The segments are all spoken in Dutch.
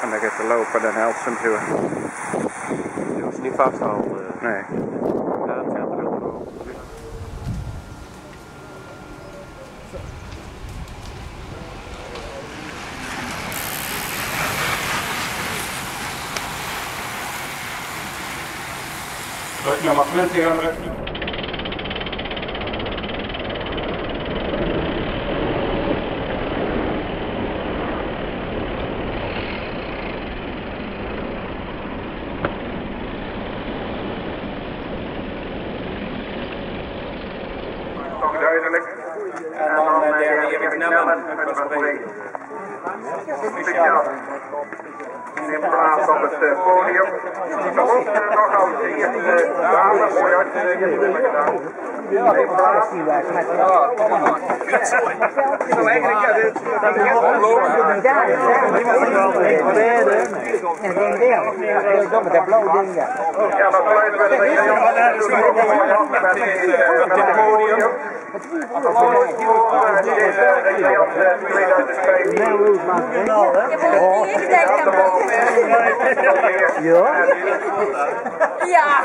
En dan gaat de lopen dan helpt ze hem zo. Je hoeft ze niet vast te houden. Nee. Ja, dat gaat er ook wel. Druk nummer 20 aan druk. Nog duidelijk. En dan heb ik Nellen met Verwegen. Speciaal. In plaats op het podium. Geloof er nog als eerste dame, mooi uitgegeven gedaan. In plaats. Zo eigenlijk dat is ongelooflijk. Ja, met dat blauwe ding, ja. Ja, dat sluiten we de jongens af met het podium. Applaus voor deze Region 2015. Ja.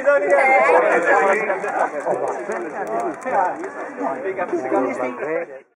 Ja.